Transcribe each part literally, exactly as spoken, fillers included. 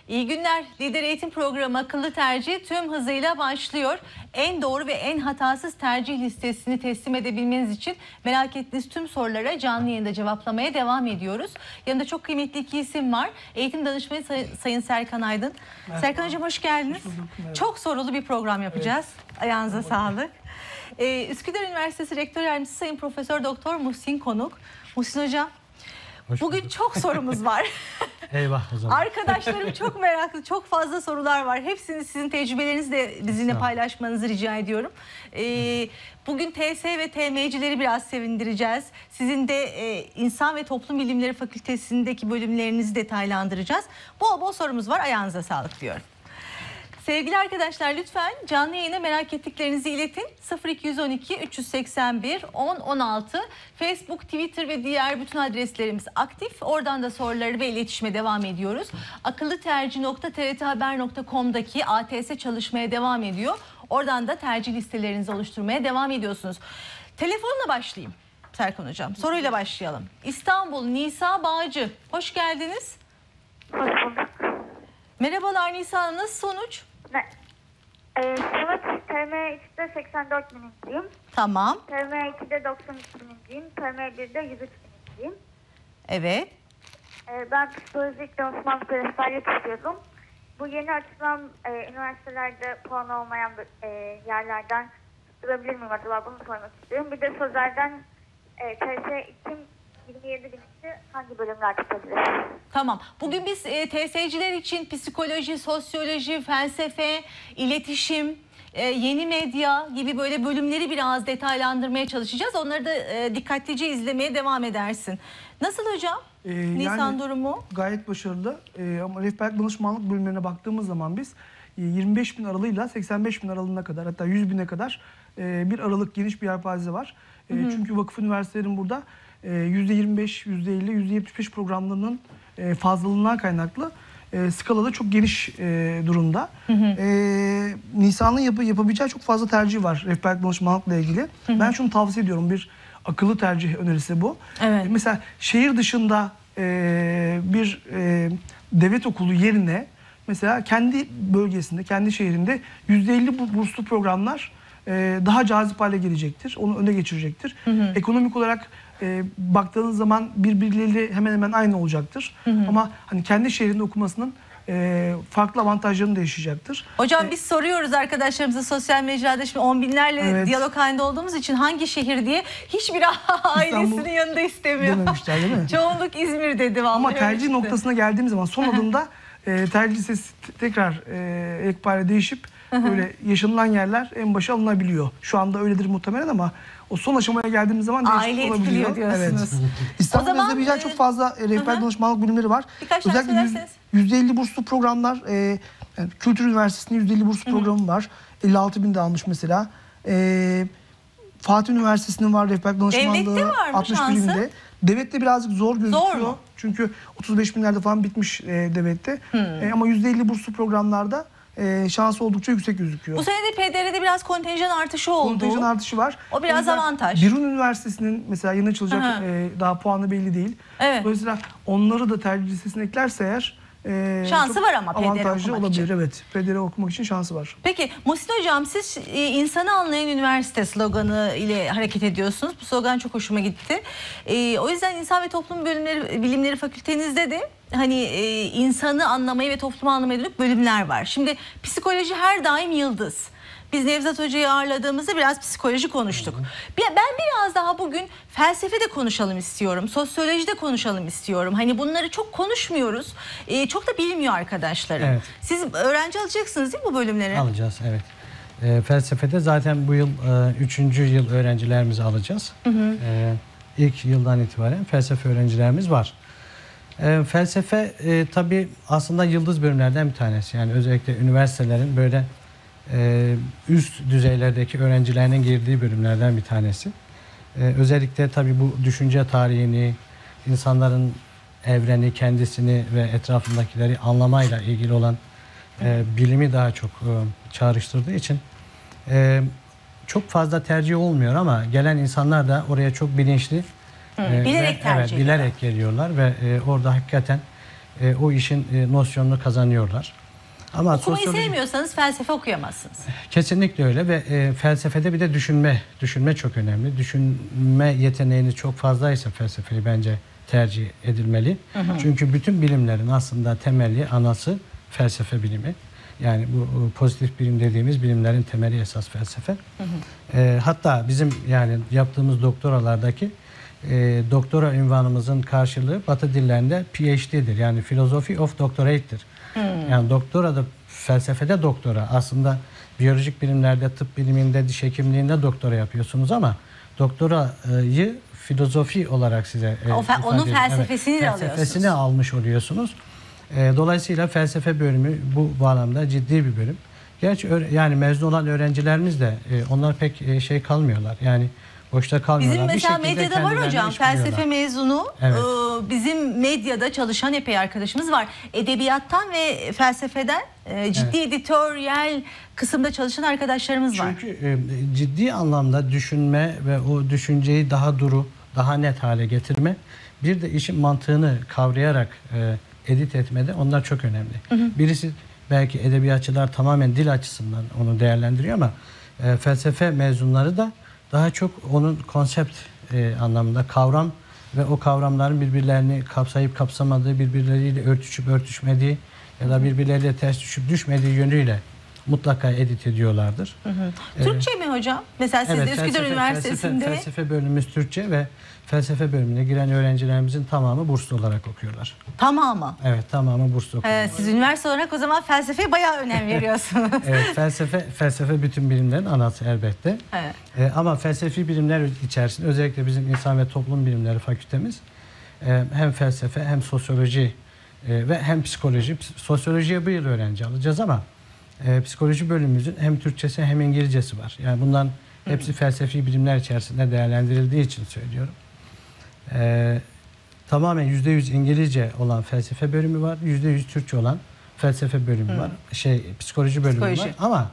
İyi günler. Lider Eğitim Programı Akıllı Tercih tüm hızıyla başlıyor. En doğru ve en hatasız tercih listesini teslim edebilmeniz için merak ettiğiniz tüm sorulara canlı yayında cevaplamaya devam ediyoruz. Yanında çok kıymetli iki isim var. Eğitim danışmanı Say Sayın Serkan Aydın. Merhaba. Serkan Hocam hoş geldiniz. Hoş çok sorulu bir program yapacağız. Evet. Ayağınıza Merhaba. Sağlık. Ee, Üsküdar Üniversitesi Rektör Yardımcısı Sayın Profesör Doktor Muhsin Konuk. Muhsin Hocam, hoş bugün bulduk. Çok sorumuz var. Eyvah o zaman. Arkadaşlarım çok meraklı, çok fazla sorular var. Hepsini sizin tecrübelerinizi de bizimle paylaşmanızı rica ediyorum. Ee, bugün T S ve T M'cileri biraz sevindireceğiz. Sizin de e, İnsan ve Toplum Bilimleri Fakültesindeki bölümlerinizi detaylandıracağız. Bol bol sorumuz var. Ayağınıza sağlık diyorum. Sevgili arkadaşlar, lütfen canlı yayına merak ettiklerinizi iletin. sıfır iki on iki üç seksen bir on on altı Facebook, Twitter ve diğer bütün adreslerimiz aktif. Oradan da soruları ve iletişime devam ediyoruz. akıllıtercih nokta t r t haber nokta com'daki A T S çalışmaya devam ediyor. Oradan da tercih listelerinizi oluşturmaya devam ediyorsunuz. Telefonla başlayayım Serkan Hocam. Soruyla başlayalım. İstanbul, Nisa Bağcı. Hoş geldiniz. Hoş bulduk. Merhabalar Nisa Hanım. Nasıl sonuç? Ne? Ee, sonuç T M üçte seksen dört bininciyim. Tamam. T M ikide doksan üç bininciyim. T M birde yüz üç bininciyim. Evet. Ee, ben psikolojik danışmanlık ve rehberlik istiyordum. Bu yeni açılan e, üniversitelerde puan olmayan e, yerlerden tutturabilir miyim acaba? Bunu sormak istiyorum. Bir de sözelden e, T S iki yirmi yedi bininci hangi bölümler tutabilir? Tamam. Bugün biz e, T S'ciler için psikoloji, sosyoloji, felsefe, iletişim, e, yeni medya gibi böyle bölümleri biraz detaylandırmaya çalışacağız. Onları da e, dikkatlice izlemeye devam edersin. Nasıl hocam? Ee, Nisan yani, durumu? Gayet başarılı. Ee, ama rehberlik danışmanlık bölümlerine baktığımız zaman biz yirmi beş bin aralığıyla seksen beş bin aralığına kadar, hatta yüz bine kadar e, bir aralık, geniş bir yelpaze var. E, çünkü vakıf üniversitelerin burada yüzde yirmi beş, yüzde elli, yüzde yetmiş beş programlarının fazlalığından kaynaklı e, skalada çok geniş e, durumda. Hı hı. E, Nisan'ın yap yapabileceği çok fazla tercih var rehberlik danışmanlıkla ilgili. Hı hı. Ben şunu tavsiye ediyorum, bir akıllı tercih önerisi bu. Evet. E, mesela şehir dışında e, bir e, devlet okulu yerine mesela kendi bölgesinde, kendi şehrinde yüzde elli burslu programlar e, daha cazip hale gelecektir. Onu öne geçirecektir. Hı hı. Ekonomik olarak E, baktığınız zaman birbirleriyle hemen hemen aynı olacaktır. Hı hı. Ama hani kendi şehrinde okumasının e, farklı avantajlarını da yaşayacaktır. Hocam e, biz soruyoruz arkadaşlarımıza sosyal mecrada, şimdi on binlerle evet. diyalog halinde olduğumuz için hangi şehir diye hiçbir ailesinin yanında istemiyor. Dememişler değil mi? Çoğunluk İzmir dedi vallahi. Ama tercih noktasına geldiğimiz zaman son adımda e, tercih listesi tekrar e, ekbare değişip böyle yaşanılan yerler en başa alınabiliyor. Şu anda öyledir muhtemelen ama o son aşamaya geldiğimiz zaman değişiklik olabiliyor diyorsunuz. Evet. İstanbul'da yapabileceği e, çok fazla e, rehber danışmanlık bölümleri var. Birkaç özellikle yüzde elli burslu programlar, e, yani Kültür Üniversitesi'nin yüzde elli burslu programı var. elli altı bin de almış mesela. E, Fatih Üniversitesi'nin var rehber danışmanlığı altmış binde. Devlette birazcık zor gözüküyor. Zor Çünkü otuz beş binlerde falan bitmiş e, devlette. Hmm. E, ama yüzde elli burslu programlarda e, şansı oldukça yüksek gözüküyor. Bu sene de P D R'de biraz kontenjan artışı oldu. Kontenjan artışı var. O biraz o avantaj. Birun Üniversitesi'nin mesela yeni açılacak e, daha puanı belli değil. Evet. Dolayısıyla onları da tercih listesine eklerse eğer e, şansı var ama P D R avantajlı okumak olabilir. için. Evet. P D R okumak için şansı var. Peki Muhsin Hocam, siz e, insanı anlayan üniversite sloganı ile hareket ediyorsunuz. Bu slogan çok hoşuma gitti. E, o yüzden İnsan ve Toplum Bölümleri, Bilimleri Fakültenizde de hani e, insanı anlamayı ve toplumu anlamaya dönük bölümler var. Şimdi psikoloji her daim yıldız. Biz Nevzat Hoca'yı ağırladığımızda biraz psikoloji konuştuk. Ben biraz daha bugün felsefe de konuşalım istiyorum. Sosyoloji de konuşalım istiyorum. Hani bunları çok konuşmuyoruz. Ee, çok da bilmiyor arkadaşlarım. Evet. Siz öğrenci alacaksınız değil mi bu bölümleri? Alacağız, evet. E, felsefede zaten bu yıl e, üçüncü yıl öğrencilerimizi alacağız. Hı hı. E, ilk yıldan itibaren felsefe öğrencilerimiz var. E, felsefe e, tabii aslında yıldız bölümlerden bir tanesi. Yani özellikle üniversitelerin böyle e, üst düzeylerdeki öğrencilerinin girdiği bölümlerden bir tanesi. E, özellikle tabii bu düşünce tarihini, insanların evreni, kendisini ve etrafındakileri anlamayla ilgili olan e, bilimi daha çok e, çağrıştırdığı için e, çok fazla tercih olmuyor ama gelen insanlar da oraya çok bilinçli, Hı, bilerek ve, tercih evet, bilerek geliyorlar ve e, orada hakikaten e, o işin e, nosyonunu kazanıyorlar. Ama Okumayı sosyoloji- sevmiyorsanız felsefe okuyamazsınız. Kesinlikle öyle ve e, felsefede bir de düşünme, düşünme çok önemli. Düşünme yeteneğiniz çok fazlaysa felsefeyi bence tercih edilmeli. Hı hı. Çünkü bütün bilimlerin aslında temeli, anası felsefe bilimi. Yani bu e, pozitif bilim dediğimiz bilimlerin temeli esas felsefe. Hı hı. E, hatta bizim yani yaptığımız doktoralardaki e, doktora ünvanımızın karşılığı Batı dillerinde P H D'dir. Yani Philosophy of Doctorate'dir. Hı. Yani doktora da felsefede doktora. Aslında biyolojik bilimlerde, tıp biliminde, diş hekimliğinde doktora yapıyorsunuz ama doktorayı filozofi olarak size e, O fe- onun ifade- felsefesini evet, de felsefesini alıyorsunuz. almış oluyorsunuz. E, dolayısıyla felsefe bölümü bu bağlamda ciddi bir bölüm. Gerçi öğre- yani mezun olan öğrencilerimiz de e, onlar pek e, şey kalmıyorlar. Yani boşta kalmıyorlar. Bizim Bir mesela şekilde medyada var kendilerine hocam iş buluyorlar. felsefe mezunu. Evet. Ee, bizim medyada çalışan epey arkadaşımız var. Edebiyattan ve felsefeden e, ciddi editoryal kısımda çalışan arkadaşlarımız var. Çünkü e, ciddi anlamda düşünme ve o düşünceyi daha duru, daha net hale getirme, bir de işin mantığını kavrayarak e, edit etmede onlar çok önemli. Hı hı. Birisi belki edebiyatçılar tamamen dil açısından onu değerlendiriyor ama e, felsefe mezunları da daha çok onun konsept e, anlamında kavram ve o kavramların birbirlerini kapsayıp kapsamadığı, birbirleriyle örtüşüp örtüşmediği ya da birbirleriyle ters düşüp düşmediği yönüyle mutlaka edit ediyorlardır. Hı hı. Türkçe mi hocam? Mesela siz de Üsküdar felsefe, Üniversitesi'nde felsefe, felsefe bölümümüz Türkçe ve felsefe bölümüne giren öğrencilerimizin tamamı burslu olarak okuyorlar. tamamı. Evet, tamamı burslu okuyorlar. Ee, siz üniversite olarak o zaman felsefeye bayağı önem veriyorsunuz. Evet, felsefe felsefe bütün bilimlerin anası elbette. Evet. Ee, ama felsefi bilimler içerisinde özellikle bizim insan ve toplum bilimleri fakültemiz e, hem felsefe hem sosyoloji e, ve hem psikoloji. Ps- Sosyolojiye bu yıl öğrenci alacağız ama e, psikoloji bölümümüzün hem Türkçesi hem İngilizcesi var. Yani bundan hepsi felsefi bilimler içerisinde değerlendirildiği için söylüyorum. E, tamamen yüzde yüz İngilizce olan felsefe bölümü var, yüzde yüz Türkçe olan felsefe bölümü var, şey psikoloji bölümü Psikoloji. var ama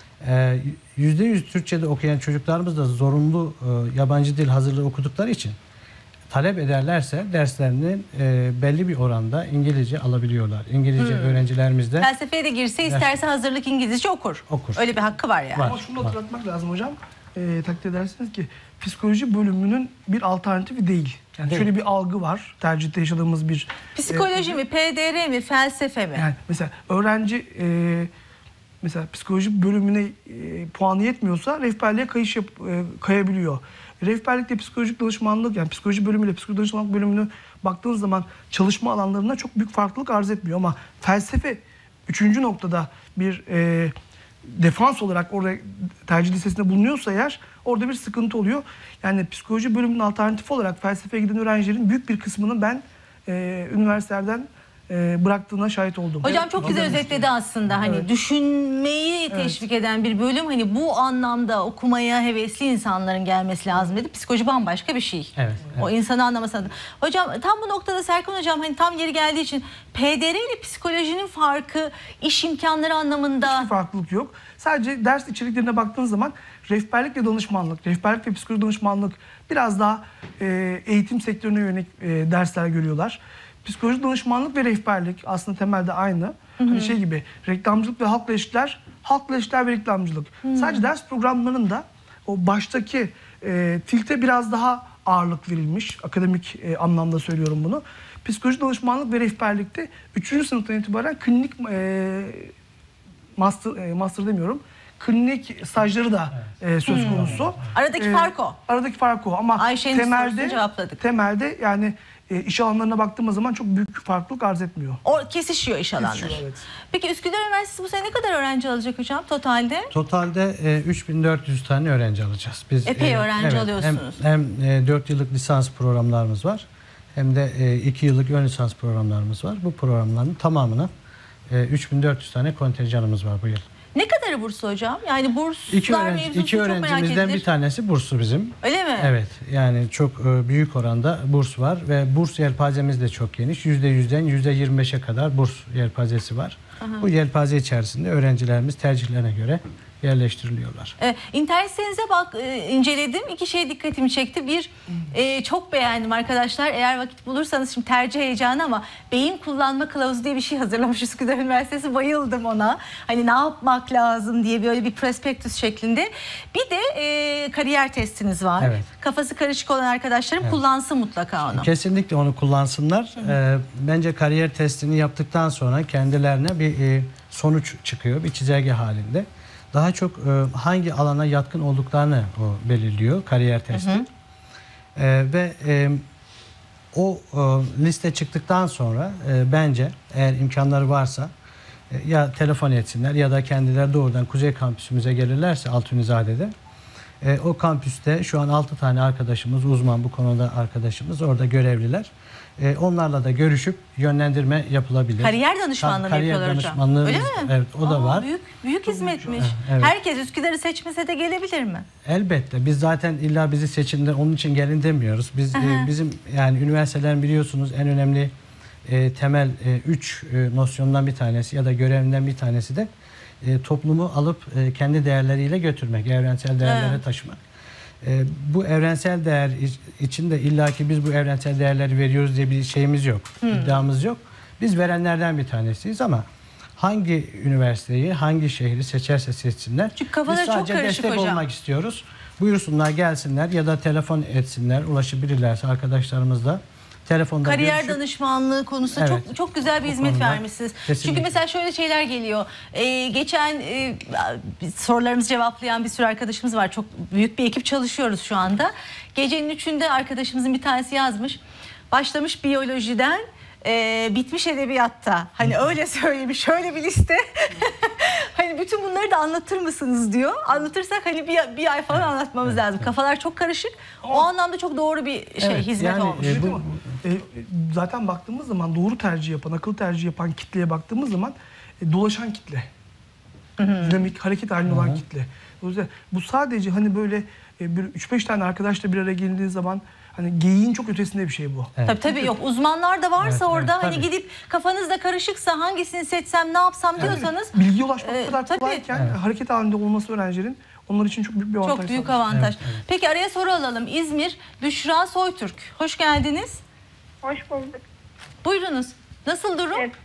e, yüzde yüz Türkçe'de okuyan çocuklarımız da zorunlu e, yabancı dil hazırlığı okudukları için talep ederlerse derslerinin e, belli bir oranda İngilizce alabiliyorlar. İngilizce öğrencilerimiz de Felsefeye de girse isterse hazırlık İngilizce okur. Okur. Öyle bir hakkı var yani. Var. Ama şunu hatırlatmak lazım hocam. E, takdir edersiniz ki psikoloji bölümünün bir alternatifi değil. Yani Değil. şöyle bir algı var. Tercihte yaşadığımız bir... Psikoloji mi, P D R mi, felsefe mi? Yani mesela öğrenci e, mesela psikoloji bölümüne e, puanı yetmiyorsa rehberliğe kayış yap, e, kayabiliyor. Rehberlikte psikolojik danışmanlık yani psikoloji bölümüyle psikolojik danışmanlık bölümünü baktığınız zaman çalışma alanlarında çok büyük farklılık arz etmiyor ama felsefe üçüncü noktada bir e, defans olarak orada tercih listesinde bulunuyorsa eğer orada bir sıkıntı oluyor. Yani psikoloji bölümünün alternatifi olarak felsefeye giden öğrencilerin büyük bir kısmının ben e, üniversitelerden e, bıraktığına şahit oldum. Hocam Evet, çok güzel anladım. özetledi aslında. Hani Evet. düşünmeyi teşvik eden bir bölüm. Hani bu anlamda okumaya hevesli insanların gelmesi lazım dedi. Psikoloji bambaşka bir şey. Evet, O insanı anlaması adına. Hocam tam bu noktada Serkan hocam hani tam yeri geldiği için P D R ile psikolojinin farkı, iş imkanları anlamında Hiçbir farklılık yok. Sadece ders içeriklerine baktığınız zaman rehberlik ve danışmanlık, rehberlik ve psikoloji danışmanlık biraz daha e, eğitim sektörüne yönelik e, dersler görüyorlar. Psikoloji danışmanlık ve rehberlik aslında temelde aynı. Hı hı. Hani şey gibi reklamcılık ve halkla ilişkiler, halkla ilişkiler ve reklamcılık. Hı. Sadece ders programlarında o baştaki e, tilte biraz daha ağırlık verilmiş. Akademik e, anlamda söylüyorum bunu. Psikoloji danışmanlık ve rehberlikte üçüncü sınıftan itibaren klinik e, master, e, master demiyorum. Klinik stajları da e, söz konusu. aradaki E, fark o. Aradaki fark o ama Ayşe'nin temelde sorusunu cevapladık. temelde yani e, iş alanlarına baktığımız zaman çok büyük bir farklılık arz etmiyor. O kesişiyor iş alanları. Kesişiyor, evet. Peki Üsküdar Üniversitesi bu sene ne kadar öğrenci alacak hocam totalde? Totalde e, üç bin dört yüz tane öğrenci alacağız. Biz Epey öğrenci alıyorsunuz. Hem, hem e, dört yıllık lisans programlarımız var. Hem de e, iki yıllık ön lisans programlarımız var. Bu programların tamamına e, üç bin dört yüz tane kontenjanımız var bu yıl. Ne kadarı burslu hocam? Yani burslar İki, öğrenci, mevzusu iki çok merak öğrencimizden edilir. bir tanesi burslu bizim. Öyle mi? Evet, yani çok e, büyük oranda burs var ve burs yelpazemiz de çok geniş. yüzde yüzden yüzde yirmi beşe kadar burs yelpazesi var. Aha. Bu yelpaze içerisinde öğrencilerimiz tercihlerine göre yerleştiriliyorlar. Ee, İnternet sitenize bak e, inceledim. İki şey dikkatimi çekti. Bir, e, çok beğendim arkadaşlar. Eğer vakit bulursanız, şimdi tercih heyecanı ama beyin kullanma kılavuzu diye bir şey hazırlamış Üsküdar Üniversitesi. Bayıldım ona. Hani ne yapmak lazım diye böyle bir prospektüs şeklinde. Bir de e, kariyer testiniz var. Evet. Kafası karışık olan arkadaşlarım Evet. kullansın mutlaka onu. Kesinlikle onu kullansınlar. Ee, bence kariyer testini yaptıktan sonra kendilerine bir e, sonuç çıkıyor, bir çizelge halinde. Daha çok e, hangi alana yatkın olduklarını o belirliyor kariyer testi. Hı hı. E, ve e, o e, liste çıktıktan sonra e, bence eğer imkanları varsa e, ya telefon etsinler ya da kendileri doğrudan Kuzey Kampüsümüze gelirlerse Altunizade'de. E, o kampüste şu an altı tane arkadaşımız, uzman bu konuda arkadaşımız orada görevliler. E, onlarla da görüşüp yönlendirme yapılabilir. Kariyer danışmanlığı mı Kariyer yapıyorlar hocam? danışmanlığı, Öyle mi? Evet, o da Aa, var. Büyük, büyük hizmetmiş. Evet. Herkes Üsküdar'ı seçmese de gelebilir mi? Elbette. Biz zaten illa bizi seçimde onun için gelin demiyoruz. Biz e, Aha. bizim yani üniversitelerin biliyorsunuz en önemli e, temel e, üç e, nosyondan bir tanesi ya da görevinden bir tanesi de e, toplumu alıp e, kendi değerleriyle götürmek, evrensel değerlere Evet. taşımak. E, bu evrensel değer iç- içinde illaki biz bu evrensel değerleri veriyoruz diye bir şeyimiz yok. İddiamız yok. Biz verenlerden bir tanesiyiz ama hangi üniversiteyi, hangi şehri seçerse seçsinler. Çünkü kafaları biz çok sadece karışık destek hocam. olmak istiyoruz. Buyursunlar, gelsinler ya da telefon etsinler, ulaşabilirlerse arkadaşlarımızla telefonda Kariyer görüşüp danışmanlığı konusunda Evet. çok çok güzel bir O hizmet konuda vermişsiniz. kesinlikle. Çünkü mesela şöyle şeyler geliyor. Ee, geçen e, sorularımızı cevaplayan bir sürü arkadaşımız var. Çok büyük bir ekip çalışıyoruz şu anda. Gecenin üçünde arkadaşımızın bir tanesi yazmış. Başlamış biyolojiden, e, bitmiş edebiyatta. Hani öyle söylemiş, şöyle bir liste. Hani bütün bunları da anlatır mısınız diyor. Anlatırsak hani bir, bir ay falan anlatmamız evet, lazım. evet. Kafalar çok karışık. O anlamda çok doğru bir şey, Evet, hizmet yani, olmuş. e, bu- Ama, e, zaten baktığımız zaman doğru tercih yapan, akıllı tercih yapan kitleye baktığımız zaman e, dolaşan kitle. Dinamik, hareket halinde olan kitle. Dolayısıyla bu sadece hani böyle e, bir üç beş tane arkadaşla bir araya gelindiği zaman hani geyiğin çok ötesinde bir şey bu. Evet. Tabii tabii, yok uzmanlar da varsa Evet, orada evet, hani tabii. gidip kafanızda karışıksa hangisini seçsem ne yapsam diyorsanız Bilgiye ulaşmak e, o kadar tabii. kolayken Evet. hareket halinde olması öğrencilerin onlar için çok büyük bir avantaj. çok büyük sağlar. avantaj. Evet, evet. Peki araya soru alalım. İzmir, Büşra Soytürk. Hoş geldiniz. Hoş bulduk. Buyurunuz. Nasıl durum? Evet.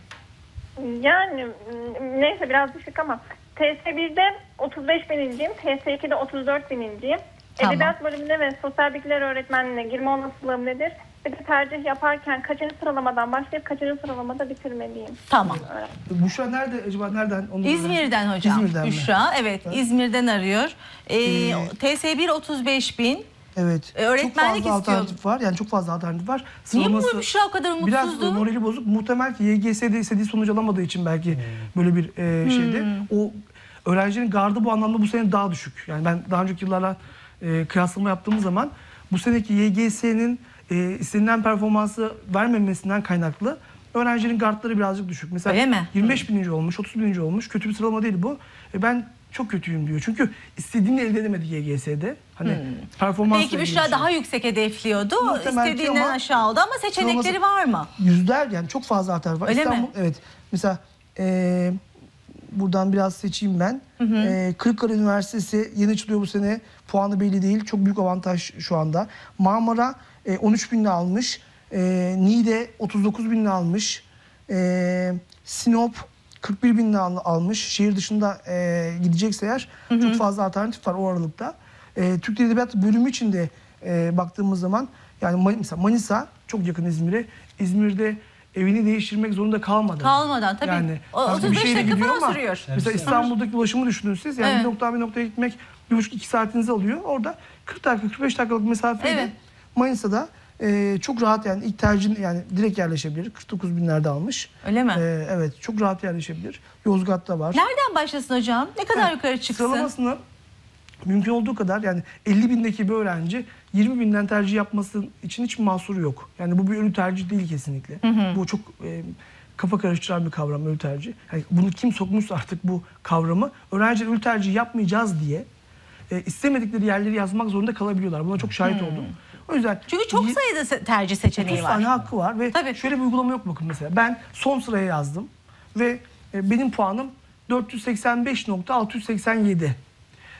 Yani m, neyse biraz düşük ama T S bir'de otuz beş bininciyim, T S ikide otuz dört bininciyim. Tamam. Edebiyat bölümünde ve sosyal bilgiler öğretmenliğine girme olasılığım nedir? Bir de tercih yaparken kaçıncı sıralamadan başlayıp kaçıncı sıralamada bitirmeliyim? Tamam. Büşra nerede acaba, nereden? Onu İzmir'den hocam. İzmir'den mi? Büşra, evet, İzmir'den arıyor. Ee, Ee, T S bir otuz beş bin. Evet. E, öğretmenlik çok fazla istiyor. alternatif var. Yani çok fazla alternatif var. Niye bu Sıralaması- Büşra o kadar Biraz mutsuzdu? morali bozuk. Muhtemel ki Y G S'de istediği sonuç alamadığı için belki böyle bir e, şeydi. Hmm. O öğrencinin gardı bu anlamda bu sene daha düşük. Yani ben daha önceki yıllarla e, kıyaslama yaptığımız zaman bu seneki Y G S'nin e, istenilen performansı vermemesinden kaynaklı öğrencinin gardları birazcık düşük. Mesela Öyle mi? yirmi beş bininci olmuş, otuz bininci olmuş. Kötü bir sıralama değil bu. E, ben çok kötüyüm diyor. Çünkü istediğini elde edemedi Y G S'de. Hani performansla Belki ilgili bir Büşra şey. daha yüksek hedefliyordu. Muhtemel ki İstediğinden ama aşağı oldu ama seçenekleri sıralaması- var mı? Yüzler, yani çok fazla alternatif var. Öyle mi? İstanbul, evet. Mesela e, buradan biraz seçeyim ben. E, Kırıkkale Üniversitesi yeni açılıyor bu sene. Puanı belli değil. Çok büyük avantaj şu anda. Marmara e, on üç binle almış. E, Niğde otuz dokuz binle almış. E, Sinop kırk bir binle al- almış. Şehir dışında e, gidecekse eğer çok fazla alternatif var o aralıkta. E, Türk Dili Edebiyatı bölümü için de e, baktığımız zaman yani Man- mesela Manisa çok yakın İzmir'e. İzmir'de evini değiştirmek zorunda kalmadan. Kalmadan tabii. Yani O- başka bir otuz beş şehre dakika gidiyor falan ama sürüyor. Mesela Evet. İstanbul'daki ulaşımı düşünün siz. Yani Evet. bir noktadan bir noktaya gitmek bir buçuk iki saatinizi alıyor. Orada kırk dakika kırk beş dakikalık mesafeyle Evet. Manisa'da e, çok rahat, yani ilk tercih yani direkt yerleşebilir. kırk dokuz binlerde almış. Öyle mi? E, evet, çok rahat yerleşebilir. Yozgat'ta var. Nereden başlasın hocam? Ne kadar yukarı çıksın? Sıralamasını mümkün olduğu kadar, yani elli bindeki bir öğrenci yirmi binden tercih yapması için hiç mahsuru yok. Yani bu bir ölü tercih değil kesinlikle. Bu çok e, kafa karıştıran bir kavram, ölü tercih. Yani bunu kim sokmuşsa artık bu kavramı, öğrenciler ölü tercih yapmayacağız diye e, istemedikleri yerleri yazmak zorunda kalabiliyorlar. Buna çok şahit oldum. O yüzden Çünkü çok y- sayıda se- tercih seçeneği otuz var. tane hakkı var ve Tabii. şöyle bir uygulama yok bakın mesela. Ben son sıraya yazdım ve e, benim puanım dört yüz seksen beş nokta altı yüz seksen yedi.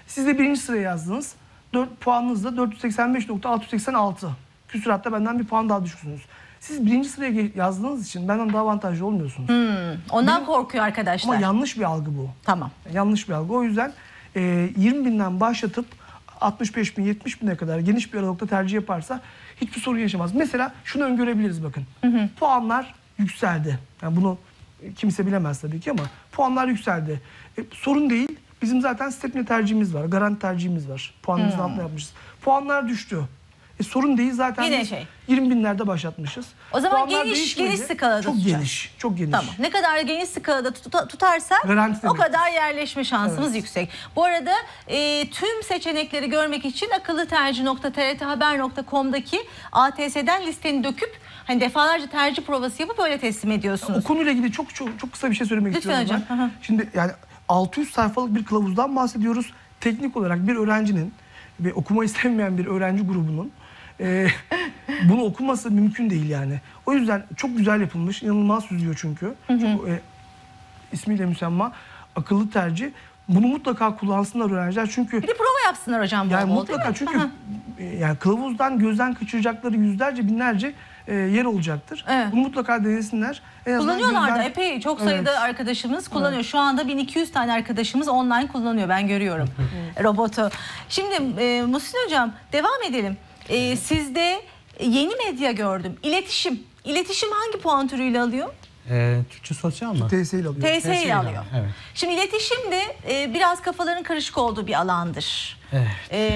Siz de birinci sıraya yazdınız. dört puanınız da dört yüz seksen beş nokta altı yüz seksen altı. Küsuratta benden bir puan daha düşüksünüz. Siz birinci sıraya ge- yazdığınız için benden daha avantajlı olmuyorsunuz. Ondan Benim- korkuyor arkadaşlar. Ama yanlış bir algı bu. Tamam. Yanlış bir algı. O yüzden e, yirmi binden başlatıp altmış beş bin, yetmiş bine kadar geniş bir aralıkta tercih yaparsa hiçbir sorun yaşamaz. Mesela şunu öngörebiliriz bakın. Puanlar yükseldi. Yani bunu kimse bilemez tabii ki ama puanlar yükseldi. E, sorun değil. Bizim zaten stepne tercihimiz var. Garanti tercihimiz var. Puanımızın altına yapmışız. Puanlar düştü. E, sorun değil zaten Yine biz şey. yirmi binlerde başlatmışız. O zaman Puanlar geniş- değişmedi. geniş skalada Çok tutacağız. geniş. Çok geniş. Tamam. Ne kadar geniş skalada tuta- tutarsak Garanti o demek. kadar yerleşme şansımız Evet. yüksek. Bu arada e, tüm seçenekleri görmek için akıllıtercih nokta t r t haber nokta com'daki A T S'den listeni döküp hani defalarca tercih provası yapıp öyle teslim O ediyorsunuz. konuyla ilgili çok çok çok kısa bir şey söylemek Lütfen istiyorum hocam. ben. Hı hı. Şimdi yani altı yüz sayfalık bir kılavuzdan bahsediyoruz. Teknik olarak bir öğrencinin ve okuma istemeyen bir öğrenci grubunun e, bunu okuması mümkün değil yani. O yüzden çok güzel yapılmış, inanılmaz süzüyor çünkü. Çok, e, ismiyle müsemma akıllı tercih. Bunu mutlaka kullansınlar öğrenciler çünkü Bir de prova yapsınlar hocam. yani bol bol, değil mutlaka mi? çünkü Hı hı. e, yani kılavuzdan gözden kaçıracakları yüzlerce binlerce e, yer olacaktır. Evet. Bunu mutlaka denesinler. En azından Kullanıyorlar da gözden- epey çok sayıda Evet. arkadaşımız kullanıyor. Şu anda bin iki yüz tane arkadaşımız online kullanıyor. Ben görüyorum robotu. Şimdi e, Muhsin hocam devam edelim. E, sizde yeni medya gördüm. İletişim. İletişim hangi puan türüyle alıyor? Ee, Türkçe sosyal mı? T S ile alıyor. T S T S ile ile alıyor. alıyor, evet. Şimdi iletişim de e, biraz kafaların karışık olduğu bir alandır. Evet.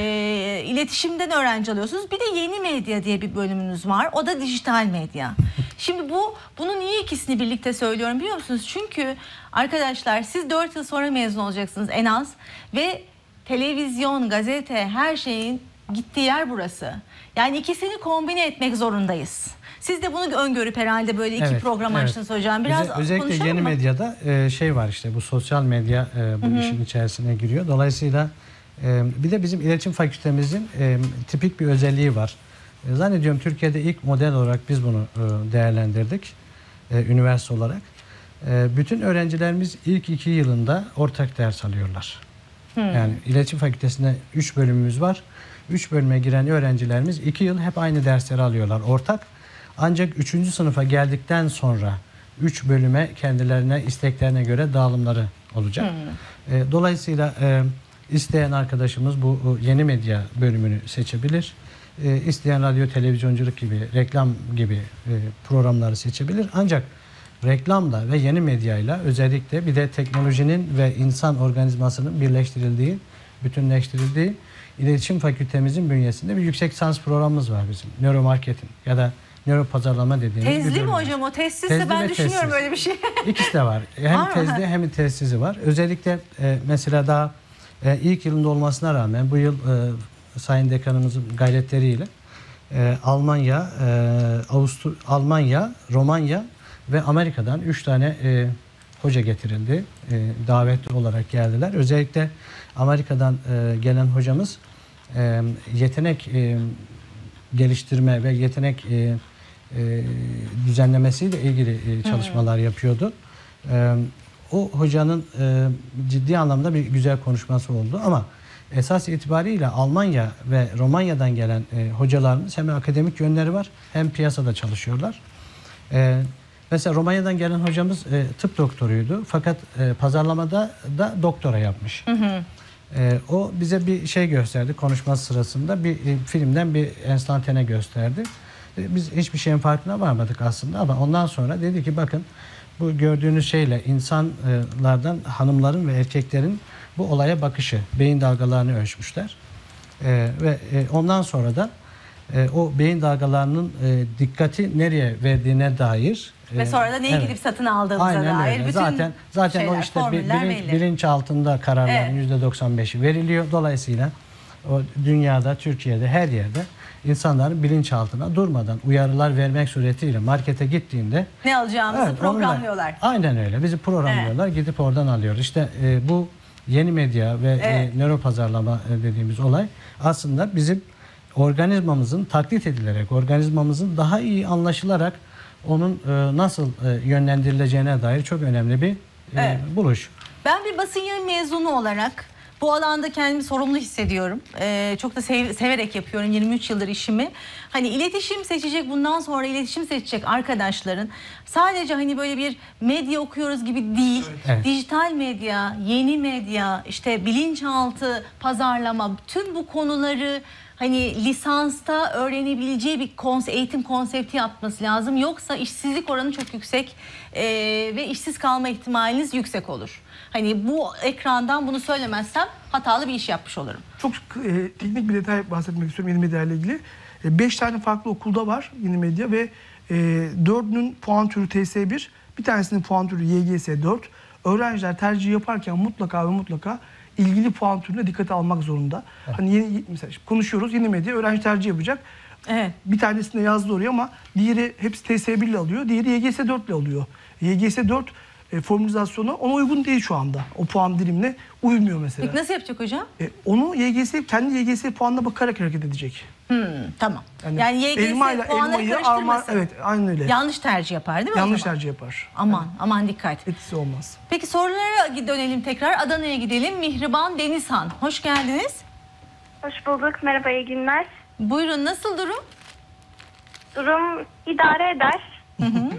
E, iletişimden öğrenci alıyorsunuz. Bir de yeni medya diye bir bölümünüz var. O da dijital medya. Şimdi bu bunu niye ikisini birlikte söylüyorum biliyor musunuz? Çünkü arkadaşlar siz dört yıl sonra mezun olacaksınız en az ve televizyon, gazete her şeyin gittiği yer burası. Yani ikisini kombine etmek zorundayız. Siz de bunu öngörüp herhalde böyle iki Evet, program evet. açtınız hocam. Biraz Öze- özellikle konuşalım yeni mı? medyada e, şey var işte bu sosyal medya e, bu işin içerisine giriyor. Dolayısıyla e, bir de bizim iletişim fakültemizin e, tipik bir özelliği var. E, zannediyorum Türkiye'de ilk model olarak biz bunu e, değerlendirdik e, üniversite olarak. E, bütün öğrencilerimiz ilk iki yılında ortak ders alıyorlar. Yani iletişim fakültesinde üç bölümümüz var. üç bölüme giren öğrencilerimiz iki yıl hep aynı dersleri alıyorlar ortak. Ancak üçüncü sınıfa geldikten sonra üç bölüme kendilerine isteklerine göre dağılımları olacak. E, dolayısıyla e, isteyen arkadaşımız bu o yeni medya bölümünü seçebilir. E, isteyen radyo, televizyonculuk gibi, reklam gibi e, programları seçebilir. Ancak reklamla ve yeni medyayla özellikle bir de teknolojinin ve insan organizmasının birleştirildiği, bütünleştirildiği iletişim fakültemizin bünyesinde bir yüksek lisans programımız var bizim. Nöromarketing ya da nöropazarlama dediğimiz bir Tezli mi bölüm var. hocam o tezsizse Tezli ben ve düşünüyorum tezsiz. öyle bir şey. İkisi de var. Hem Var mı? tezli hem tezsizi var. Özellikle e, mesela daha e, ilk yılında olmasına rağmen bu yıl e, Sayın Dekanımızın gayretleriyle e, Almanya, e, Avustur Almanya, Romanya ve Amerika'dan üç tane e, hoca getirildi. E, davetli olarak geldiler. Özellikle Amerika'dan e, gelen hocamız e, yetenek e, geliştirme ve yetenek e, e, düzenlemesiyle ilgili e, çalışmalar yapıyordu. E, o hocanın e, ciddi anlamda bir güzel konuşması oldu ama esas itibariyle Almanya ve Romanya'dan gelen e, hocalarımız hem akademik yönleri var hem piyasada çalışıyorlar. E, mesela Romanya'dan gelen hocamız e, tıp doktoruydu fakat e, pazarlamada da doktora yapmış. Hı hı. E, o bize bir şey gösterdi konuşması sırasında bir e, filmden bir enstantane gösterdi. E, biz hiçbir şeyin farkına varmadık aslında ama ondan sonra dedi ki bakın bu gördüğünüz şeyle insanlardan hanımların ve erkeklerin bu olaya bakışı, beyin dalgalarını ölçmüşler. E, ve e, ondan sonra da e, o beyin dalgalarının e, dikkati nereye verdiğine dair Ve sonra da neye evet. gidip satın aldığımıza Aynen dair öyle. bütün zaten zaten şeyler, o işte bir, formüller bilinç, belli. bilinç altında kararların Evet. yüzde doksan beşi veriliyor. Dolayısıyla o dünyada, Türkiye'de her yerde insanların bilinçaltına durmadan uyarılar vermek suretiyle markete gittiğinde Ne alacağımızı evet, programlıyorlar. onlar- aynen öyle. Bizi programlıyorlar. Gidip oradan alıyoruz. İşte e, bu yeni medya ve Evet. e, nöropazarlama e, dediğimiz olay aslında bizim organizmamızın taklit edilerek, organizmamızın daha iyi anlaşılarak onun e, nasıl e, yönlendirileceğine dair çok önemli bir e, Evet. buluş. Ben bir basın yayın mezunu olarak Bu alanda kendimi sorumlu hissediyorum. Ee, çok da sev- severek yapıyorum yirmi üç yıldır işimi. Hani iletişim seçecek, bundan sonra iletişim seçecek arkadaşların sadece hani böyle bir medya okuyoruz gibi değil. Evet. Dijital medya, yeni medya, işte bilinçaltı, pazarlama, tüm bu konuları hani lisansta öğrenebileceği bir kons eğitim konsepti yapması lazım. Yoksa işsizlik oranı çok yüksek ee, ve işsiz kalma ihtimaliniz yüksek olur. Hani bu ekrandan bunu söylemezsem hatalı bir iş yapmış olurum. Çok e, teknik bir detay bahsetmek istiyorum yeni medya ile ilgili. E, beş tane farklı okulda var yeni medya ve e, dördünün puan türü T S bir, bir tanesinin puan türü Y G S dört. Öğrenciler tercih yaparken mutlaka ve mutlaka ilgili puan türüne dikkate almak zorunda. Evet. Hani yeni, mesela konuşuyoruz, yeni medya öğrenci tercih yapacak. Evet. Bir tanesinde yazdı oraya ama diğeri hepsi T S bir ile alıyor, diğeri Y G S dört ile alıyor. Y G S dört e, formülizasyonu ona uygun değil şu anda. O puan dilimine uymuyor mesela. Peki nasıl yapacak hocam? E, onu Y G S kendi Y G S puanına bakarak hareket edecek. Hmm, tamam. Yani, yani Y G S elma ile puanları elmayı karıştırmasın. arma, evet aynen öyle. Yanlış tercih yapar değil mi? Yanlış o zaman? tercih yapar. Aman aman dikkat. Etkisi olmaz. Peki sorulara dönelim tekrar. Adana'ya gidelim. Mihriban Denizhan. Hoş geldiniz. Hoş bulduk. Merhaba, iyi günler. Buyurun, nasıl durum? Durum idare eder. Hı hı.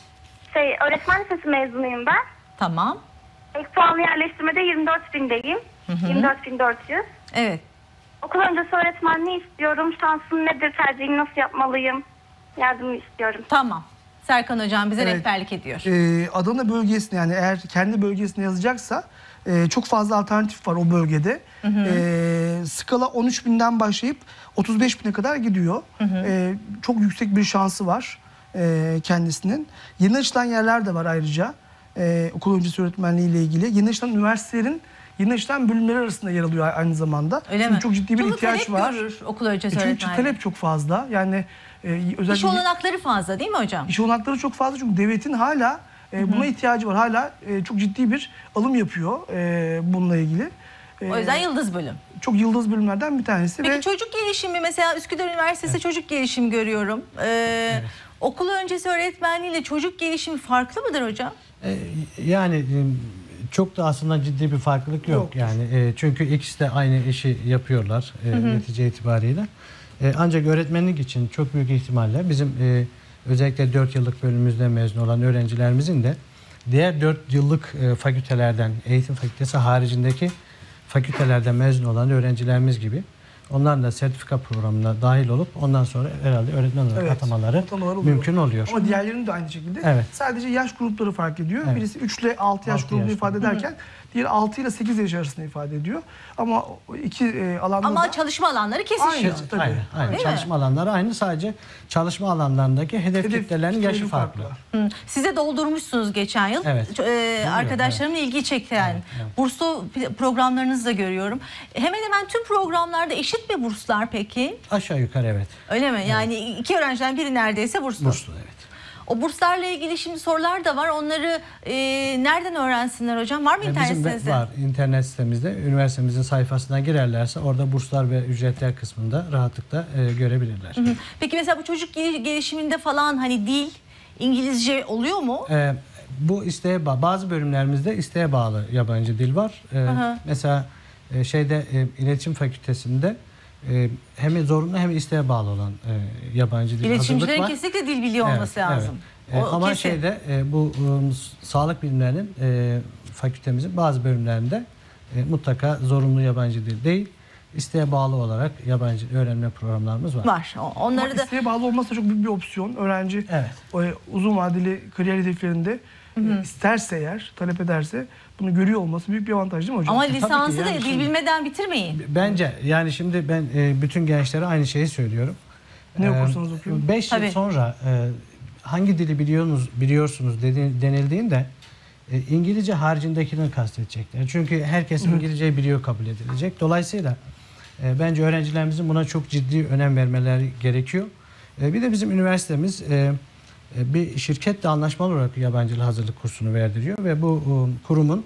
Şey, öğretmen lisesi mezunuyum ben. Tamam. İlk puanlı yerleştirmede yirmi dört bindeyim. Hı hı. yirmi dört bin dört yüz. Evet. Okul öncesi öğretmenliği istiyorum. Şansım nedir? Tercihimi nasıl yapmalıyım? Yardımını istiyorum. Tamam. Serkan hocam bize Evet. rehberlik ediyor. Ee, Adana bölgesine, yani eğer kendi bölgesine yazacaksa e, çok fazla alternatif var o bölgede. Hı hı. Ee, skala on üç binden başlayıp otuz beş bine kadar gidiyor. Hı hı. Ee, çok yüksek bir şansı var e, kendisinin. Yeni açılan yerler de var ayrıca. Ee, okul öncesi öğretmenliği ile ilgili. Yeni açılan üniversitelerin yeni açılan bölümleri arasında yer alıyor aynı zamanda. Öyle Çünkü mi? çok ciddi bir Çok ihtiyaç talep var. görür okul öncesi E, çünkü öğretmenliği. talep çok fazla. Yani e, özellikle İş olanakları fazla değil mi hocam? İş olanakları çok fazla çünkü devletin hala e, buna ihtiyacı var. Hala e, çok ciddi bir alım yapıyor e, bununla ilgili. E, O yüzden yıldız bölüm. çok yıldız bölümlerden bir tanesi. Peki ve çocuk gelişimi, mesela Üsküdar Üniversitesi çocuk gelişimi görüyorum. Ee, Okul öncesi öğretmenliği ile çocuk gelişimi farklı mıdır hocam? E, yani e, çok da aslında ciddi bir farklılık yok. Yoktur. Yani e, çünkü ikisi de aynı işi yapıyorlar e, netice itibariyle. E, ancak öğretmenlik için çok büyük ihtimalle bizim e, özellikle dört yıllık bölümümüzden mezun olan öğrencilerimizin de diğer dört yıllık e, fakültelerden, eğitim fakültesi haricindeki fakültelerden mezun olan öğrencilerimiz gibi onların da sertifika programına dahil olup ondan sonra herhalde öğretmen olarak Evet, atamaları atamalar oluyor. mümkün oluyor. Ama diğerlerinin de aynı şekilde. Evet. Sadece yaş grupları fark ediyor. Evet. Birisi üç ile altı yaş altı grubunu yaş ifade grubu. ederken diğeri altı ile sekiz yaş arasında ifade ediyor. Ama o iki e, alanda Ama da çalışma alanları kesişiyor. Aynı. Tabii. Aynen, aynen. Değil mi? Çalışma alanları aynı, sadece çalışma alanlarındaki hedef, hedef kitlelerin kitleleri yaşı farklı. Hı. Siz de doldurmuşsunuz geçen yıl. Evet. Ee, arkadaşlarımın ilgi çekti yani. Evet, evet. Burslu programlarınızı da görüyorum. Hemen hemen tüm programlarda eşit mi burslar peki? Aşağı yukarı evet. Öyle mi? Yani iki öğrenciden biri neredeyse burslu. Burslu evet. O burslarla ilgili şimdi sorular da var. Onları e, nereden öğrensinler hocam? Var mı Yani internet bizim de sitenizde? var internet sitemizde, üniversitemizin sayfasına girerlerse orada burslar ve ücretler kısmında rahatlıkla e, görebilirler. Hı hı. Peki mesela bu çocuk gel- gelişiminde falan hani dil, İngilizce oluyor mu? E, bu isteğe bağlı. Bazı bölümlerimizde isteğe bağlı yabancı dil var. E, hı. mesela e, şeyde e, iletişim fakültesinde e, hem zorunlu hem isteğe bağlı olan e, yabancı dil hazırlık İletişimcilerin var. kesinlikle dil biliyor olması Evet, lazım. evet. E, O ama kesin. şeyde e, bu e, sağlık bilimlerinin e, fakültemizin bazı bölümlerinde e, mutlaka zorunlu yabancı dil değil, isteğe bağlı olarak yabancı öğrenme programlarımız var. Var. O- Onları Ama da isteğe bağlı olması da çok büyük bir opsiyon. Öğrenci Evet. o, e, uzun vadeli kariyer hedeflerinde e, isterse eğer, talep ederse bunu görüyor olması büyük bir avantaj değil mi hocam? ama E, tabii ki lisansı yani da dil şimdi- bilmeden bitirmeyin. Bence yani şimdi ben e, bütün gençlere aynı şeyi söylüyorum. Ne E, okursanız okuyun. beş yıl Tabii. sonra e, hangi dili biliyorsunuz biliyorsunuz dedi, denildiğinde e, İngilizce haricindekini kastedecekler. Çünkü herkes İngilizceyi biliyor kabul edilecek. Dolayısıyla e, bence öğrencilerimizin buna çok ciddi önem vermeleri gerekiyor. E, bir de bizim üniversitemiz e, e, bir şirketle anlaşmalı olarak yabancı dil hazırlık kursunu verdiriyor ve bu e, kurumun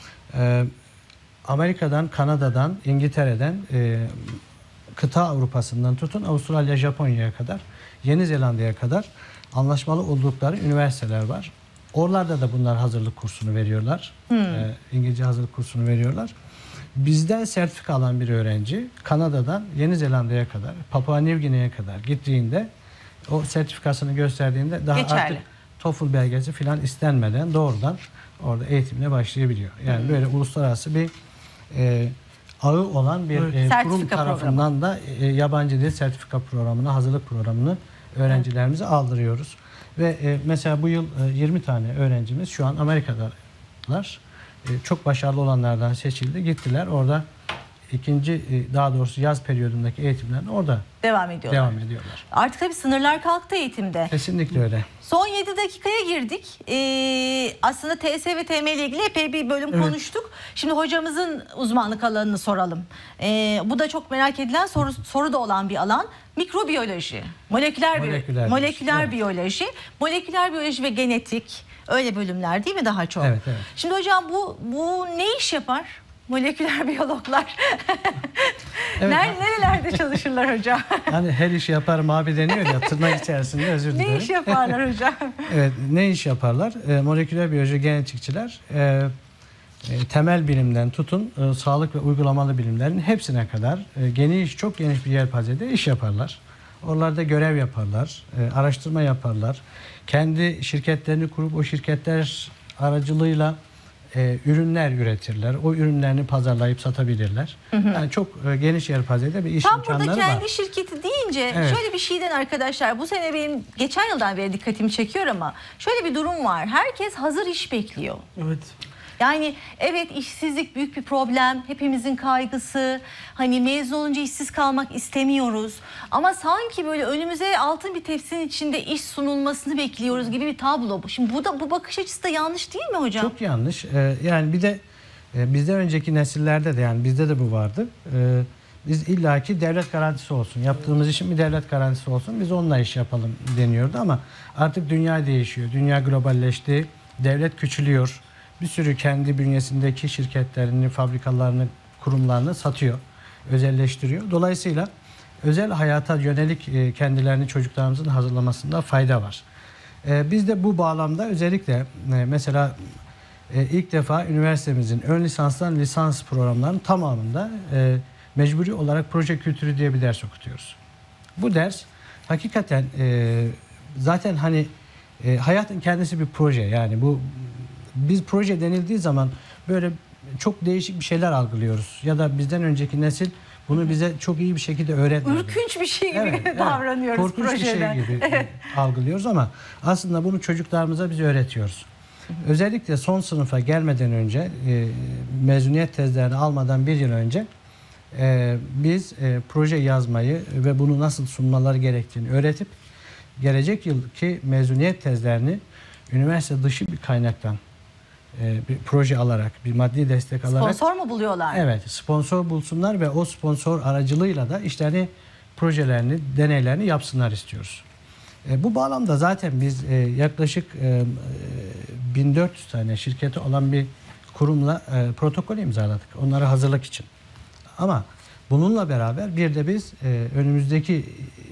e, Amerika'dan, Kanada'dan, İngiltere'den, e, kıta Avrupa'sından tutun Avustralya, Japonya'ya kadar, Yeni Zelanda'ya kadar anlaşmalı oldukları üniversiteler var. Oralarda da bunlar hazırlık kursunu veriyorlar. Hmm. E, İngilizce hazırlık kursunu veriyorlar. Bizden sertifika alan bir öğrenci Kanada'dan Yeni Zelanda'ya kadar, Papua New Guinea'ya kadar gittiğinde o sertifikasını gösterdiğinde daha Geçerli. artık TOEFL belgesi falan istenmeden doğrudan orada eğitimine başlayabiliyor. Yani böyle uluslararası bir e, ağı olan bir Evet. e, kurum Sertifika tarafından da e, yabancı dil sertifika programına, hazırlık programını öğrencilerimize aldırıyoruz. Ve e, mesela bu yıl e, yirmi tane öğrencimiz şu an Amerika'dalar. E, çok başarılı olanlardan seçildi. Gittiler orada ikinci e, daha doğrusu yaz periyodundaki eğitimlerini orada Devam ediyorlar. devam ediyorlar. Artık tabii sınırlar kalktı eğitimde. Kesinlikle öyle. Son yedi dakikaya girdik. Ee, aslında T S ve T M ile ilgili epey bir bölüm Evet. konuştuk. Şimdi hocamızın uzmanlık alanını soralım. Ee, bu da çok merak edilen soru, soru da olan bir alan. Mikrobiyoloji, moleküler, bi- Moleküler moleküler biyoloji, evet. biyoloji, moleküler biyoloji ve genetik öyle bölümler değil mi daha çok? Evet, evet. Şimdi hocam bu bu ne iş yapar? Moleküler biyologlar. Evet. Ner- nerelerde çalışırlar hocam? Hani her işi yaparım abi deniyor ya, tırnak içerisinde, özür dilerim. Ne iş yaparlar hocam? Evet, ne iş yaparlar? E, moleküler biyoloji genetikçiler e, e, temel bilimden tutun e, sağlık ve uygulamalı bilimlerin hepsine kadar e, geniş, çok geniş bir yelpazede iş yaparlar. Oralarda görev yaparlar, e, araştırma yaparlar. Kendi şirketlerini kurup o şirketler aracılığıyla e, ürünler üretirler. O ürünlerini pazarlayıp satabilirler. Yani çok e, geniş yelpazede bir iş Tam imkanları burada var. kendi şirketi deyince Evet. şöyle bir şeyden arkadaşlar, bu sene benim geçen yıldan beri dikkatimi çekiyor ama şöyle bir durum var. Herkes hazır iş bekliyor. Evet. Yani evet, işsizlik büyük bir problem. Hepimizin kaygısı. Hani mezun olunca işsiz kalmak istemiyoruz. Ama sanki böyle önümüze altın bir tepsinin içinde iş sunulmasını bekliyoruz gibi bir tablo bu. Şimdi bu da, bu bakış açısı da yanlış değil mi hocam? Çok yanlış. Ee, yani bir de e, bizden önceki nesillerde de, yani bizde de bu vardı. Ee, biz illaki devlet garantisi olsun. Yaptığımız işin bir devlet garantisi olsun. Biz onunla iş yapalım deniyordu ama artık dünya değişiyor. Dünya globalleşti. Devlet küçülüyor. Bir sürü kendi bünyesindeki şirketlerini, fabrikalarını, kurumlarını satıyor. Özelleştiriyor. Dolayısıyla özel hayata yönelik e, kendilerini çocuklarımızın hazırlamasında fayda var. E, biz de bu bağlamda özellikle e, mesela e, ilk defa üniversitemizin ön lisanstan lisans programlarının tamamında e, mecburi olarak proje kültürü diye bir ders okutuyoruz. Bu ders hakikaten e, zaten hani e, hayatın kendisi bir proje. Yani bu, biz proje denildiği zaman böyle çok değişik bir şeyler algılıyoruz. Ya da bizden önceki nesil bunu bize çok iyi bir şekilde öğretmedi. Ürkünç bir şey gibi Evet, evet. davranıyoruz Korkunç projeden. bir şey gibi algılıyoruz ama aslında bunu çocuklarımıza biz öğretiyoruz. Özellikle son sınıfa gelmeden önce, e, mezuniyet tezlerini almadan bir yıl önce e, biz e, proje yazmayı ve bunu nasıl sunmaları gerektiğini öğretip gelecek yılki mezuniyet tezlerini üniversite dışı bir kaynaktan e, bir proje alarak, bir maddi destek alarak, Sponsor mu buluyorlar? evet, sponsor bulsunlar ve o sponsor aracılığıyla da işlerini, projelerini, deneylerini yapsınlar istiyoruz. E, bu bağlamda zaten biz e, yaklaşık e, bin dört yüz tane şirketi olan bir kurumla e, protokol imzaladık. Onlara hazırlık için. Ama bununla beraber bir de biz e, önümüzdeki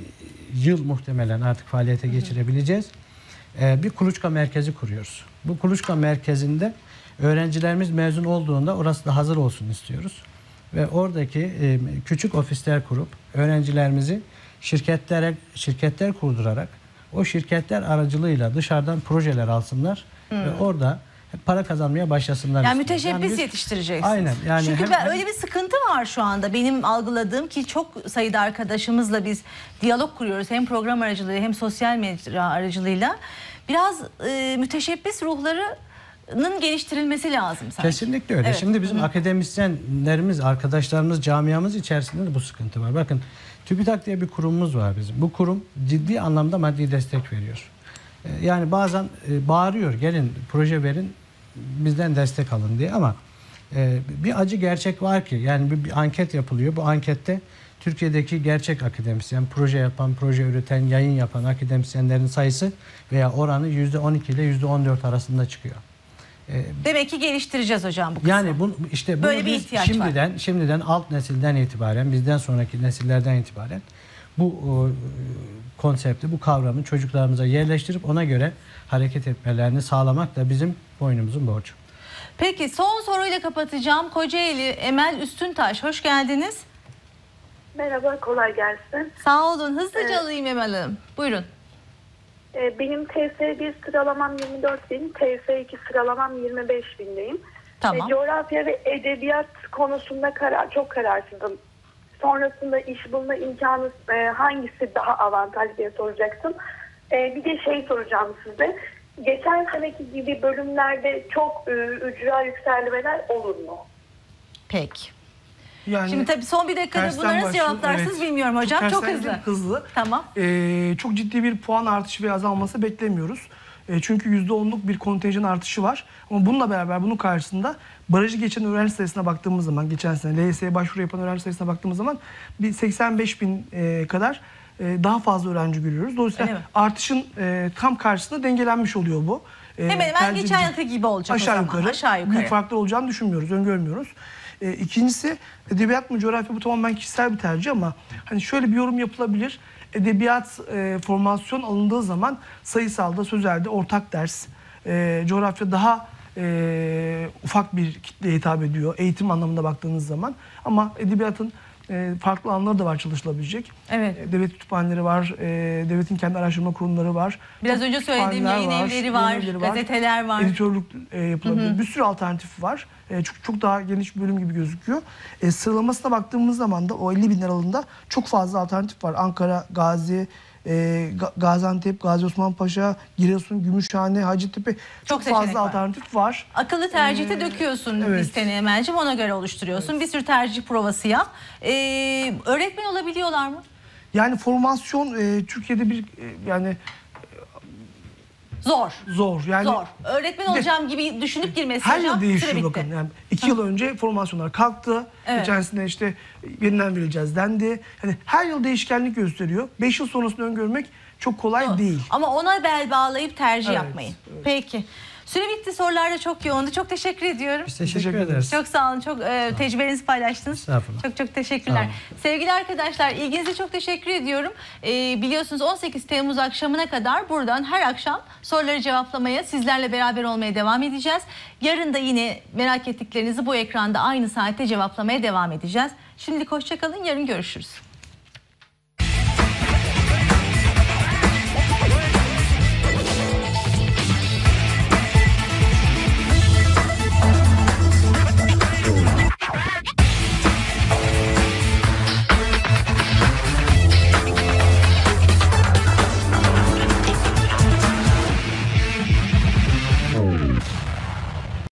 yıl muhtemelen artık faaliyete geçirebileceğiz. E, bir kuluçka merkezi kuruyoruz. Bu kuluçka merkezinde öğrencilerimiz mezun olduğunda orası da hazır olsun istiyoruz. Ve oradaki e, küçük ofisler kurup öğrencilerimizi şirketlere şirketler kurdurarak o şirketler aracılığıyla dışarıdan projeler alsınlar ve orada para kazanmaya başlasınlar. Yani istiyoruz. müteşebbis biz- yetiştireceksiniz. Aynen. Yani Çünkü hem- ben, hem- öyle bir sıkıntı var şu anda benim algıladığım, ki çok sayıda arkadaşımızla biz diyalog kuruyoruz. Hem program aracılığıyla hem sosyal medya aracılığıyla. Biraz e, müteşebbis ruhlarının geliştirilmesi lazım sanki. Kesinlikle öyle. Evet. Şimdi bizim akademisyenlerimiz, arkadaşlarımız, camiamız içerisinde de bu sıkıntı var. Bakın, TÜBİTAK diye bir kurumumuz var bizim. Bu kurum ciddi anlamda maddi destek veriyor. Ee, Yani bazen e, bağırıyor, gelin proje verin, bizden destek alın diye, ama e, bir acı gerçek var ki, yani bir, bir anket yapılıyor. Bu ankette Türkiye'deki gerçek akademisyen, proje yapan, proje üreten, yayın yapan akademisyenlerin sayısı veya oranı yüzde on iki ile yüzde on dört arasında çıkıyor. Demek ki geliştireceğiz hocam bu kısmı. Yani bu işte bunu Böyle bir biz ihtiyaç şimdiden şimdiden alt nesilden itibaren, bizden sonraki nesillerden itibaren bu o, konsepti, bu kavramı çocuklarımıza yerleştirip ona göre hareket etmelerini sağlamak da bizim boynumuzun borcu. Peki son soruyla kapatacağım. Kocaeli Emel Üstüntaş, hoş geldiniz. Merhaba, kolay gelsin. Sağ olun. Hızlıca Evet. alayım Emel Hanım. Buyurun. Ee, Benim T S bir sıralamam yirmi dört bin, T S iki sıralamam yirmi beş bindeyim. Tamam. Ee, Coğrafya ve edebiyat konusunda karar, çok kararsızım. Sonrasında iş bulma imkanı e, hangisi daha avantajlı diye soracaktım. Ee, bir de şey soracağım size. Geçen seneki gibi bölümlerde çok e, ücra yükselmeler olur mu? Peki. Yani Şimdi tabii son bir dakikada tersten bunları nasıl başlayalım. cevaplarsınız Evet. bilmiyorum hocam. Çok, tersten hızlı. değil, hızlı. Tamam. Ee, çok ciddi bir puan artışı ve azalması beklemiyoruz. Ee, çünkü yüzde onluk bir kontenjan artışı var. Ama bununla beraber bunun karşısında barajı geçen öğrenci sayısına baktığımız zaman, geçen sene L Y S'ye başvuru yapan öğrenci sayısına baktığımız zaman bir seksen beş bin e, kadar e, daha fazla öğrenci görüyoruz. Dolayısıyla Öyle mi? artışın e, tam karşısında dengelenmiş oluyor bu. E, Hemen hemen tercih geçen edici- yılki gibi olacak aşağı o zaman. yukarı. Aşağı yukarı. Büyük farklar olacağını düşünmüyoruz, öngörmüyoruz. E, ikincisi edebiyat mı coğrafya, bu tamamen kişisel bir tercih ama hani şöyle bir yorum yapılabilir. Edebiyat e, formasyon alındığı zaman sayısalda, sözelde ortak ders, e, coğrafya daha e, ufak bir kitleye hitap ediyor eğitim anlamında baktığınız zaman. Ama edebiyatın e, farklı alanları da var çalışılabilecek. Evet. E, devlet kütüphaneleri var, e, devletin kendi araştırma kurumları var. Biraz Çok önce söylediğim kütüphaneler yayın evleri var, yayın evleri gazeteler var. Editörlük e, yapılabilir. Bir sürü alternatif var. E, çok, çok daha geniş bir bölüm gibi gözüküyor. E, sıralamasına baktığımız zaman da o elli bin aralığında çok fazla alternatif var. Ankara, Gazi, e, Ga- Gaziantep, Gazi Osman Paşa, Giresun, Gümüşhane, Hacettepe. Çok, seçenek fazla var. alternatif var. Akıllı tercihte Ee, döküyorsun evet. listeni Emel'cim, ona göre oluşturuyorsun. Bir sürü tercih provası yap. Ee, öğretmen olabiliyorlar mı? Yani formasyon e, Türkiye'de bir e, yani Zor. zor. Yani Zor. Öğretmen Bir de- olacağım gibi düşünüp girmesi her hocam, yıl süre değişiyor bitti. bakın. Yani iki yıl önce formasyonlar kalktı. Evet. Geçen sene işte yeniden verileceğiz dendi. Yani her yıl değişkenlik gösteriyor. Beş yıl sonrasını öngörmek çok kolay değil. Ama ona bel bağlayıp tercih Evet, yapmayın. Peki. Süre bitti, sorular da çok yoğundu. Çok teşekkür ediyorum. Biz teşekkür, Teşekkür ederiz. ederiz. Çok sağ olun. Çok e, tecrübenizi paylaştınız. Estağfurullah. Çok çok Sağ teşekkürler. olun. Sevgili arkadaşlar, ilginize çok teşekkür ediyorum. E, biliyorsunuz on sekiz Temmuz akşamına kadar buradan her akşam soruları cevaplamaya, sizlerle beraber olmaya devam edeceğiz. Yarın da yine merak ettiklerinizi bu ekranda aynı saatte cevaplamaya devam edeceğiz. Şimdilik hoşça kalın. Yarın görüşürüz.